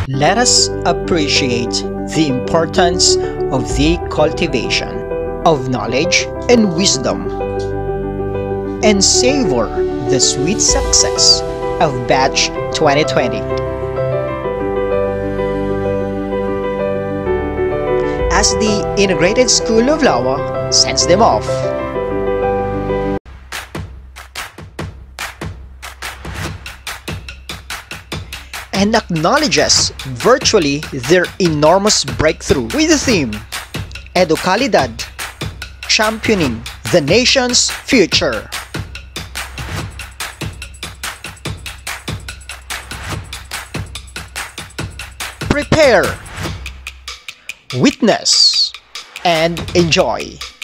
Let us appreciate the importance of the cultivation of knowledge and wisdom, and savor the sweet success of Batch 2020. As the Integrated School of Lawa sends them off. And acknowledges virtually their enormous breakthrough with the theme Educalidad, championing the nation's future. Prepare, witness, and enjoy.